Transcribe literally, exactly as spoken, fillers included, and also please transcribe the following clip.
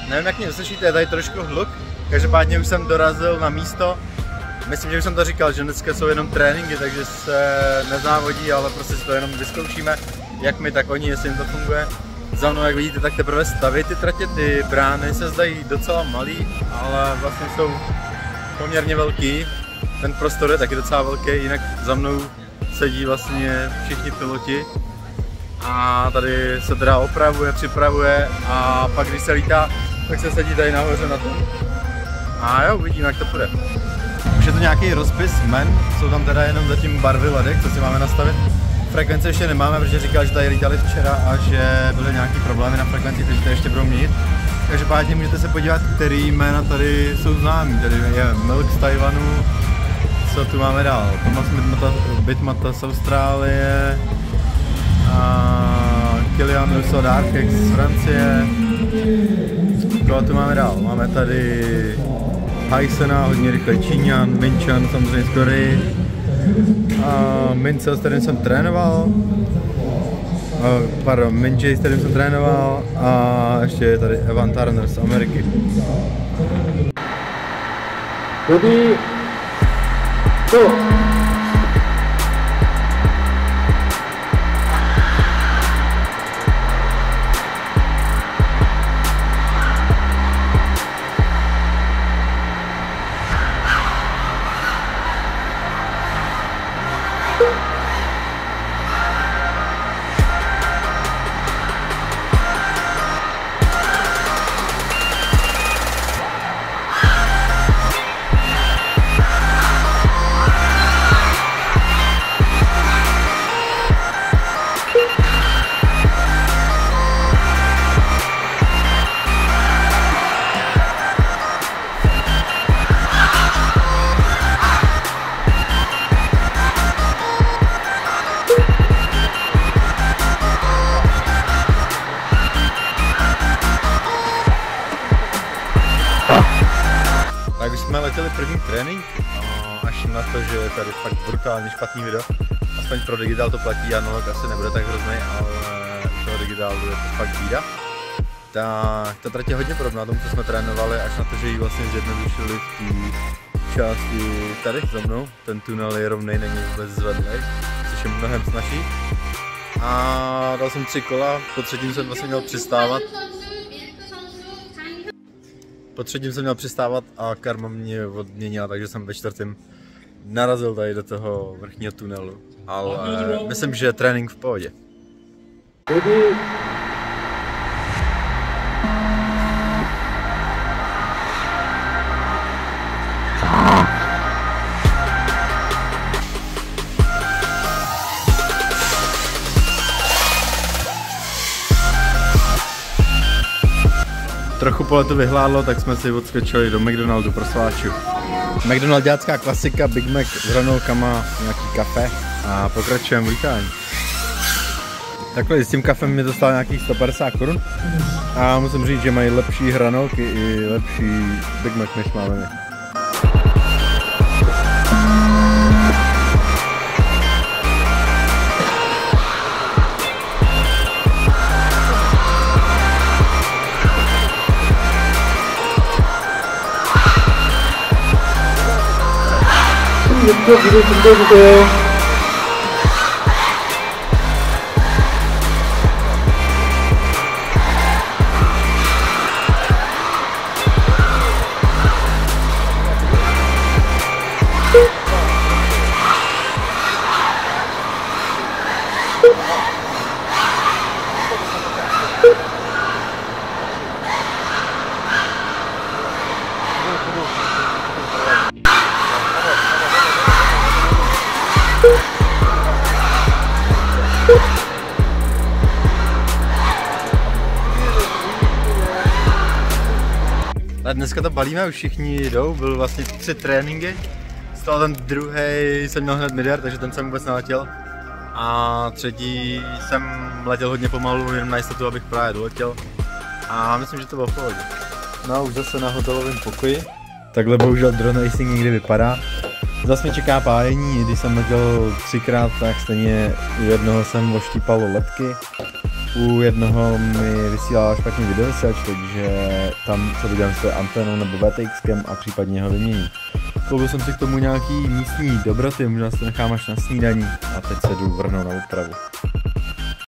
nevím, jak mě uslyšíte, je tady trošku hluk. Každopádně už jsem dorazil na místo. Myslím, že už jsem to říkal, že dneska jsou jenom tréninky, takže se nezávodí, ale prostě si to jenom vyzkoušíme, jak my, tak oni, jestli jim to funguje. Za mnou, jak vidíte, tak teprve staví ty tratě, ty brány se zdají docela malý, ale vlastně jsou poměrně velký. Ten prostor je taky docela velký, jinak za mnou sedí vlastně všichni piloti. A tady se teda opravuje, připravuje a pak když se lítá, tak se sedí tady nahoře na tom. A jo, uvidíme, jak to půjde. Už je to nějaký rozpis men, jsou tam teda jenom zatím barvy ledek, co si máme nastavit. Frekvence ještě nemáme, protože říkal, že tady lítali včera a že byly nějaký problémy na frekvenci, takže to ještě budou měnit. Každopádně můžete se podívat, který jména tady jsou známí. Tady je Milk z Tajvanu, co tu máme dál? Thomas Bitmata z Austrálie, a Kilian Russo Darkex z Francie. Koho tu máme dál? Máme tady Hysena, hodně rychlej Číňan, Minchan samozřejmě z Koreji. A Mince, s kterým jsem trénoval. A, pardon, Minjay, s kterým jsem trénoval. A ještě je tady Evan Turner z Ameriky. Ready, go! Tak už jsme letěli první trénink, až na to, že je tady fakt brutálně špatný video. Aspoň pro digitál to platí, analog asi nebude tak hrozný, ale u toho digitálu je to fakt bída. Tak ta trať je hodně podobná tomu, co jsme trénovali, až na to, že ji vlastně zjednodušili v té části tady za mnou. Ten tunel je rovnej, není vůbec zvedlej, což je mnohem snazší. A dal jsem tři kola, po třetím jsem vlastně měl přistávat. Po třetím jsem měl přistávat a karma mě odměnila, takže jsem ve čtvrtém narazil tady do toho vrchního tunelu. Ale myslím, že je trénink v pohodě. Trochu po letu vyhládlo, tak jsme si odskočili do McDonaldu pro sváčů. McDonaldácká klasika, Big Mac s hranolkama, nějaký kafe a pokračujeme v lítání. Takhle s tím kafem mi to stálo nějakých sto padesát korun a musím říct, že mají lepší hranolky i lepší Big Mac, než máme my. 왼쪽 위로 준비해주세요. A dneska to balíme, už všichni jdou, byl vlastně tři tréninky. Z toho ten druhý jsem měl hned midair, takže ten jsem vůbec neletěl. A třetí jsem letěl hodně pomalu, jenom na jistotu, abych právě doletěl. A myslím, že to bylo v pohodě. No a už zase na hotelovém pokoji. Takhle bohužel drone racing někdy vypadá. Zase mě čeká pájení, když jsem letěl třikrát, tak stejně u jednoho jsem oštípal ledky. u jednoho mi vysílala špatný videovysílač, takže tam se vydám své antenou nebo V T Xkem a případně ho vyměním. Koupil jsem si k tomu nějaký místní dobroty, možná si to nechám až na snídaní a teď se jdu vrhnout na úpravu.